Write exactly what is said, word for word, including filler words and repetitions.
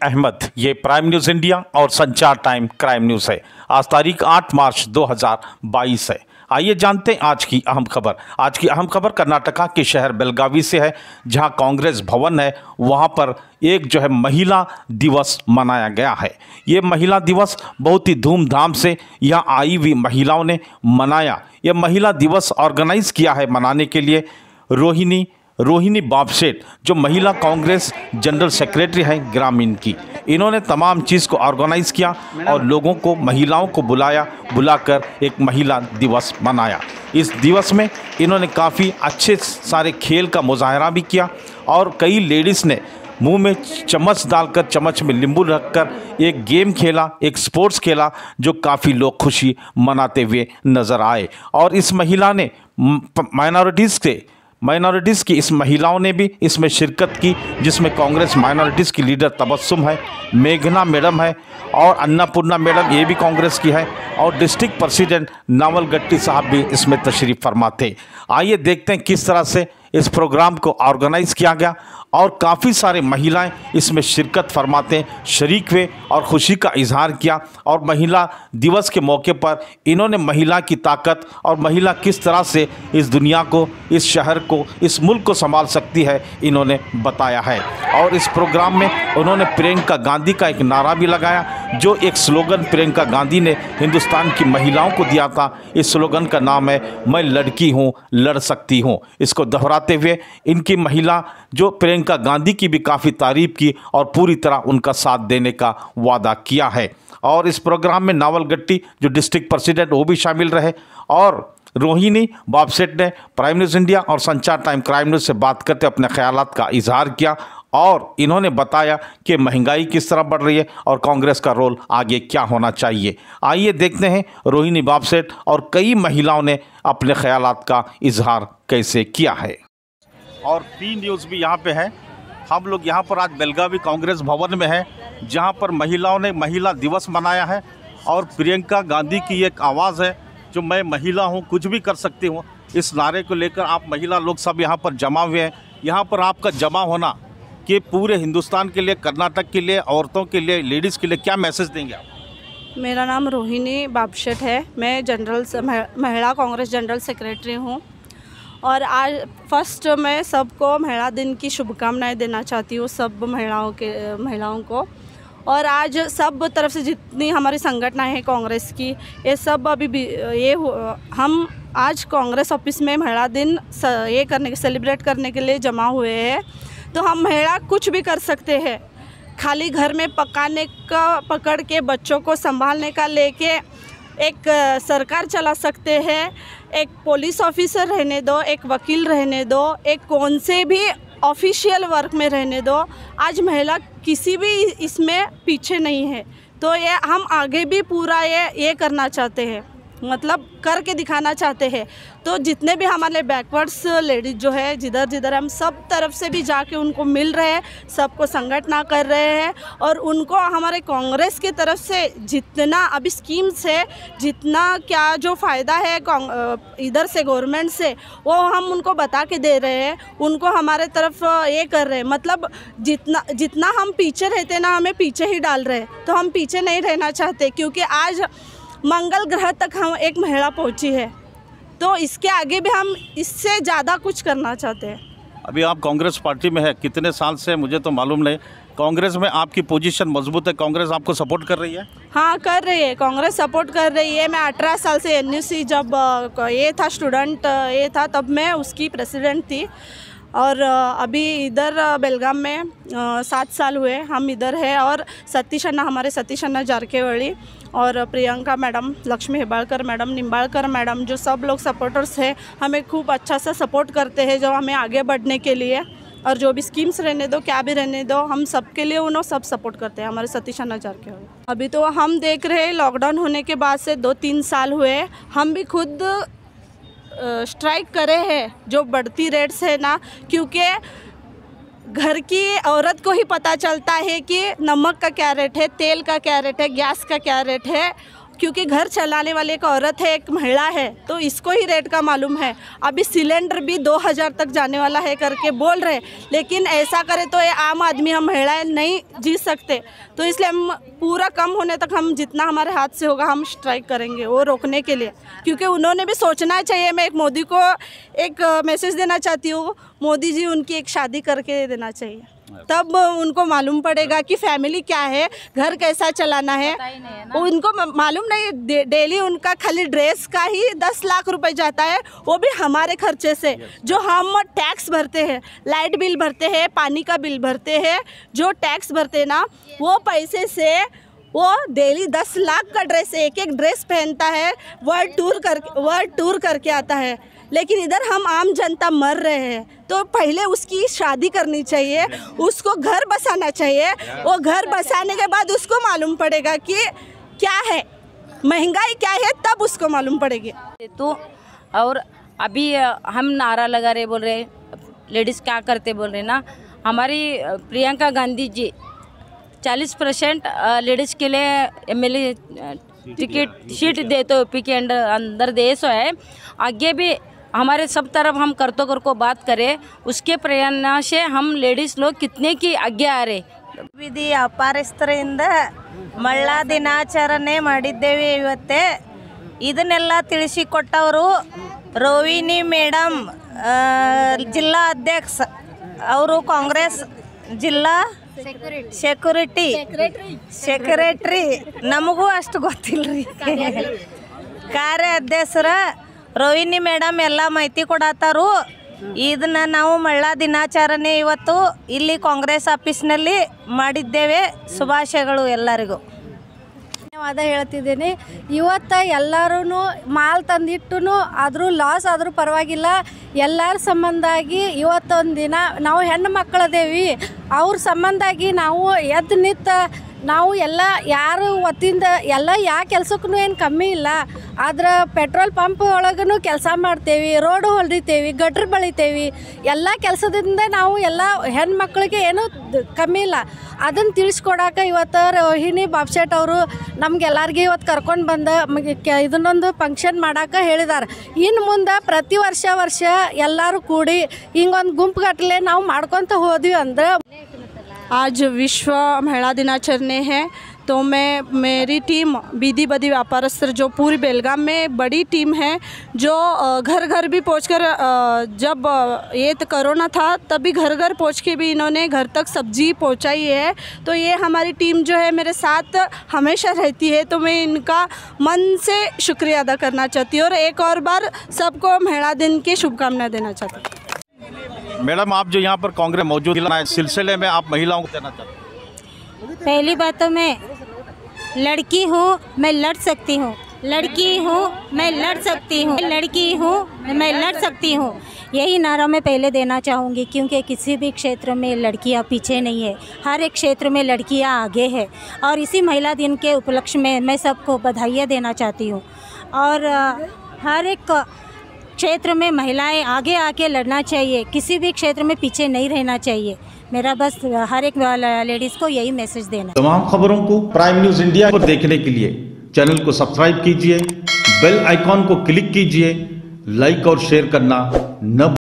अहमद। ये prime news India और संचार टाइम क्राइम न्यूज़ है। आज तारीख आठ मार्च दो हज़ार बाईस है। आइए जानते हैं आज की अहम खबर। आज की अहम खबर कर्नाटका के शहर बेलगावी से है, जहां कांग्रेस भवन है, वहां पर एक जो है महिला दिवस मनाया गया है। ये महिला दिवस बहुत ही धूमधाम से यहाँ आई हुई महिलाओं ने मनाया। यह महिला दिवस ऑर्गेनाइज किया है मनाने के लिए रोहिणी रोहिणी बापशेट, जो महिला कांग्रेस जनरल सेक्रेटरी हैं ग्रामीण की। इन्होंने तमाम चीज़ को ऑर्गेनाइज़ किया और लोगों को, महिलाओं को बुलाया, बुलाकर एक महिला दिवस मनाया। इस दिवस में इन्होंने काफ़ी अच्छे सारे खेल का मुजाहरा भी किया और कई लेडीज़ ने मुंह में चम्मच डालकर, चम्मच में नींबू रखकर एक गेम खेला, एक स्पोर्ट्स खेला, जो काफ़ी लोग खुशी मनाते हुए नज़र आए। और इस महिला ने माइनॉरिटीज़ के माइनॉरिटीज़ की इस महिलाओं ने भी इसमें शिरकत की, जिसमें कांग्रेस माइनॉरिटीज़ की लीडर तबस्सुम है, मेघना मैडम है और अन्नपूर्णा मैडम, ये भी कांग्रेस की है, और डिस्ट्रिक्ट प्रेसिडेंट नावल गट्टी साहब भी इसमें तशरीफ़ फरमा थे। आइए देखते हैं किस तरह से इस प्रोग्राम को ऑर्गेनाइज़ किया गया और काफ़ी सारे महिलाएं इसमें शिरकत फरमाते शरीक हुए और खुशी का इजहार किया। और महिला दिवस के मौके पर इन्होंने महिला की ताकत और महिला किस तरह से इस दुनिया को, इस शहर को, इस मुल्क को संभाल सकती है, इन्होंने बताया है। और इस प्रोग्राम में उन्होंने प्रियंका गांधी का एक नारा भी लगाया, जो एक स्लोगन प्रियंका गांधी ने हिंदुस्तान की महिलाओं को दिया था। इस स्लोगन का नाम है, मैं लड़की हूँ, लड़ सकती हूँ। इसको दोहराते हुए इनकी महिला जो प्रियंका गांधी की भी काफ़ी तारीफ की और पूरी तरह उनका साथ देने का वादा किया है। और इस प्रोग्राम में नावल गट्टी जो डिस्ट्रिक्ट प्रेसिडेंट, वो भी शामिल रहे। और रोहिणी बापशेट ने प्राइम न्यूज़ इंडिया और संचार टाइम क्राइम न्यूज़ से बात करते अपने ख्यालात का इजहार किया और इन्होंने बताया कि महंगाई किस तरह बढ़ रही है और कांग्रेस का रोल आगे क्या होना चाहिए। आइए देखते हैं रोहिणी बापशेट और कई महिलाओं ने अपने ख्यालात का इजहार कैसे किया है। और पी न्यूज़ भी यहाँ पे है। हम लोग यहाँ पर आज बेलगावी कांग्रेस भवन में हैं, जहाँ पर महिलाओं ने महिला दिवस मनाया है और प्रियंका गांधी की एक आवाज़ है, जो मैं महिला हूँ, कुछ भी कर सकती हूँ, इस नारे को लेकर आप महिला लोग सब यहाँ पर जमा हुए हैं। यहाँ पर आपका जमा होना कि पूरे हिंदुस्तान के लिए, कर्नाटक के लिए, औरतों के लिए, लेडीज़ के लिए क्या मैसेज देंगे आप? मेरा नाम रोहिणी बापशेट है। मैं जनरल महिला कांग्रेस जनरल सेक्रेटरी हूँ और आज फर्स्ट मैं सबको महिला दिन की शुभकामनाएं देना चाहती हूँ, सब महिलाओं के महिलाओं को। और आज सब तरफ से जितनी हमारी संगठनाएं हैं कांग्रेस की, ये सब अभी भी ये हम आज कांग्रेस ऑफिस में महिला दिन ये करने के सेलिब्रेट करने के लिए जमा हुए हैं। तो हम महिला कुछ भी कर सकते हैं, खाली घर में पकाने का पकड़ के बच्चों को संभालने का लेके एक सरकार चला सकते हैं, एक पुलिस ऑफिसर रहने दो, एक वकील रहने दो, एक कौन से भी ऑफिशियल वर्क में रहने दो। आज महिला किसी भी इसमें पीछे नहीं है। तो ये हम आगे भी पूरा ये ये करना चाहते हैं, मतलब करके दिखाना चाहते हैं। तो जितने भी हमारे बैकवर्ड्स लेडीज़ जो है, जिधर जिधर हम सब तरफ से भी जाके उनको मिल रहे हैं, सबको संगठना कर रहे हैं और उनको हमारे कांग्रेस की तरफ से जितना अभी स्कीम्स है, जितना क्या जो फ़ायदा है इधर से गवर्नमेंट से, वो हम उनको बता के दे रहे हैं, उनको हमारे तरफ ये कर रहे हैं। मतलब जितना जितना हम पीछे रहते ना, हमें पीछे ही डाल रहे हैं। तो हम पीछे नहीं रहना चाहते, क्योंकि आज मंगल ग्रह तक हम एक महिला पहुंची है, तो इसके आगे भी हम इससे ज़्यादा कुछ करना चाहते हैं। अभी आप कांग्रेस पार्टी में है, कितने साल से मुझे तो मालूम नहीं, कांग्रेस में आपकी पोजीशन मजबूत है, कांग्रेस आपको सपोर्ट कर रही है? हाँ, कर रही है, कांग्रेस सपोर्ट कर रही है। मैं अठारह साल से एन यू सी जब ये था, स्टूडेंट ये था, तब मैं उसकी प्रेसिडेंट थी। और अभी इधर बेलगाम में सात साल हुए हम इधर है। और सतीश अन्ना, हमारे सतीश अन्ना जारकेवली और Priyanka madam, Lakshmi Hebbalkar madam, Nimbalkar madam, जो सब लोग सपोर्टर्स हैं, हमें खूब अच्छा सा सपोर्ट करते हैं, जो हमें आगे बढ़ने के लिए। और जो भी स्कीम्स रहने दो, क्या भी रहने दो, हम सब के लिए उन्होंने सब सपोर्ट करते हैं, हमारे सतीश अन्ना जारकेवली। अभी तो हम देख रहे हैं, लॉकडाउन होने के बाद से दो तीन साल हुए, हम भी खुद स्ट्राइक करे हैं, जो बढ़ती रेट्स है ना, क्योंकि घर की औरत को ही पता चलता है कि नमक का क्या रेट है, तेल का क्या रेट है, गैस का क्या रेट है। क्योंकि घर चलाने वाली एक औरत है, एक महिला है, तो इसको ही रेट का मालूम है। अभी सिलेंडर भी दो हज़ार तक जाने वाला है करके बोल रहे, लेकिन ऐसा करे तो ये आम आदमी, हम महिलाएं नहीं जी सकते। तो इसलिए हम पूरा कम होने तक हम जितना हमारे हाथ से होगा हम स्ट्राइक करेंगे वो रोकने के लिए, क्योंकि उन्होंने भी सोचना चाहिए। मैं एक मोदी को एक मैसेज देना चाहती हूँ, मोदी जी उनकी एक शादी करके देना चाहिए, तब उनको मालूम पड़ेगा कि फैमिली क्या है, घर कैसा चलाना है। उनको मालूम नहीं, डे, डेली उनका खाली ड्रेस का ही दस लाख रुपए जाता है, वो भी हमारे खर्चे से, जो हम टैक्स भरते हैं, लाइट बिल भरते हैं, पानी का बिल भरते हैं, जो टैक्स भरते हैं ना, वो पैसे से वो डेली दस लाख का ड्रेस, एक एक ड्रेस पहनता है, वर्ल्ड टूर कर वर्ल्ड टूर करके आता है। लेकिन इधर हम आम जनता मर रहे हैं, तो पहले उसकी शादी करनी चाहिए, उसको घर बसाना चाहिए। वो घर बसाने के बाद उसको मालूम पड़ेगा कि क्या है महंगाई, क्या है, तब उसको मालूम पड़ेगी। तो और अभी हम नारा लगा रहे, बोल रहे लेडीज़ क्या करते बोल रहे ना, हमारी प्रियंका गांधी जी चालीस परसेंट लेडीज़ के लिए एमएलए टिकट सीट दे तो यूपी के अंदर अंदर देश है। आगे भी हमारे सब तरफ हम करतो कर को बात करें, उसके प्रेरणा से हम लेडीज़ लोग कितने की आगे आ रहे। ವಿಧಿ ವ್ಯಾಪಾರಸ್ಥರಿಂದ ಮಳ್ಳ ದಿನಾಚರಣೆ ಮಾಡಿದ್ದೇವೆ ಇವತ್ತೇ। ಇದನ್ನೆಲ್ಲ ತಿಳಿಸಿಕೊಟ್ಟವರು ರೋಹಿಣಿ ಮೇಡಮ್, ಜಿಲ್ಲಾ ಅಧ್ಯಕ್ಷ ಅವರು, ಕಾಂಗ್ರೆಸ್ ಜಿಲ್ಲಾ ಸೆಕ್ಯೂರಿಟಿ ಸೆಕ್ರೆಟರಿ, ನಮಗೂ ಅಷ್ಟು ಗೊತ್ತಿಲ್ಲರಿ, ಕಾರ್ಯಾಧ್ಯಕ್ಷರ ರೋಹಿಣಿ ಮೇಡಮ್ ಎಲ್ಲ ಮಾಹಿತಿ ಕೊಡತ್ತಾರು। ಇದನ್ನ ನಾವು ಮಳ್ಳ ದಿನಾಚರಣೆ ಇವತ್ತು ಇಲ್ಲಿ ಕಾಂಗ್ರೆಸ್ ಆಫೀಸ್ನಲ್ಲಿ ಮಾಡಿದ್ದೇವೆ। ಶುಭಾಶಯಗಳು ಎಲ್ಲರಿಗೂ। ಧನ್ಯವಾದ ಹೇಳ್ತಿದ್ದೀನಿ। ಇವತ್ತು ಎಲ್ಲರೂ ಮಾಲ್ ತಂದಿಟ್ಟು ಆದರೂ ಲಾಸ್ ಆದರೂ ಪರವಾಗಿಲ್ಲ, ಎಲ್ಲರ ಸಂಬಂಧಾಗಿ ಇವತ್ತೊಂದು ದಿನ ನಾವು ಹೆಣ್ಣು ಮಕ್ಕಳದೇವಿ, ಅವ್ರ ಸಂಬಂಧಾಗಿ ನಾವು ಎದ್ದು ನಿಂತು ನಾವು ಎಲ್ಲ ಯಾರು ಒತ್ತಿಂದ ಎಲ್ಲ ಯಾವ ಕೆಲಸಕ್ಕೂ ಏನು ಕಮ್ಮಿ ಇಲ್ಲ, ಆದ್ರೆ ಪೆಟ್ರೋಲ್ ಪಂಪ್ ಒಳಗೂ ಕೆಲಸ ಮಾಡ್ತೇವೆ, ರೋಡು ಹೊಲಿತೇವೆ, ಗಟ್ರ ಬಳಿತೇವೆ, ಎಲ್ಲ ಕೆಲಸದಿಂದ ನಾವು ಎಲ್ಲ ಹೆಣ್ಮಕ್ಳಿಗೆ ಏನೂ ಕಮ್ಮಿ ಇಲ್ಲ। ಅದನ್ನು ತಿಳಿಸ್ಕೊಡಕ್ಕೆ ಇವತ್ತು ರೋಹಿಣಿ ಬಾಬ್ಶೆಟ್ ಅವರು ನಮಗೆಲ್ಲರಿಗೆ ಇವತ್ತು ಕರ್ಕೊಂಡು ಬಂದು ಇದನ್ನೊಂದು ಫಂಕ್ಷನ್ ಮಾಡೋಕೆ ಹೇಳಿದ್ದಾರೆ। ಇನ್ನು ಮುಂದೆ ಪ್ರತಿ ವರ್ಷ ವರ್ಷ ಎಲ್ಲರೂ ಕೂಡಿ ಹಿಂಗೊಂದು ಗುಂಪುಗಟ್ಟಲೆ ನಾವು ಮಾಡ್ಕೊತ ಹೋದ್ವಿ ಅಂದ್ರೆ। आज विश्व महिला दिनाचरण है, तो मैं मेरी टीम विधि बदी व्यापारस्थ जो पूरी बेलगाम में बड़ी टीम है, जो घर घर भी पहुंचकर, जब ये तो कोरोना था तभी घर घर पहुंच के भी इन्होंने घर तक सब्जी पहुंचाई है। तो ये हमारी टीम जो है मेरे साथ हमेशा रहती है, तो मैं इनका मन से शुक्रिया अदा करना चाहती हूँ और एक और बार सबको महिला दिन की शुभकामनाएं देना चाहती हूँ। मैडम, आप जो यहाँ पर कांग्रेस मौजूद है, इस सिलसिले में आप महिलाओं को देना चाहते हैं? पहली बात तो मैं लड़की हूँ, मैं लड़ सकती हूँ, लड़की हूँ मैं लड़ सकती हूँ, लड़की हूँ मैं लड़ सकती हूँ, यही नारा मैं पहले देना चाहूँगी। क्योंकि किसी भी क्षेत्र में लड़कियाँ पीछे नहीं है, हर एक क्षेत्र में लड़कियाँ आगे है। और इसी महिला दिन के उपलक्ष्य में मैं सबको बधाइयाँ देना चाहती हूँ। और हर एक क्षेत्र में महिलाएं आगे आके लड़ना चाहिए, किसी भी क्षेत्र में पीछे नहीं रहना चाहिए। मेरा बस हर एक लेडीज़ को यही मैसेज देना। तमाम खबरों को प्राइम न्यूज़ इंडिया को देखने के लिए चैनल को सब्सक्राइब कीजिए, बेल आइकॉन को क्लिक कीजिए, लाइक और शेयर करना न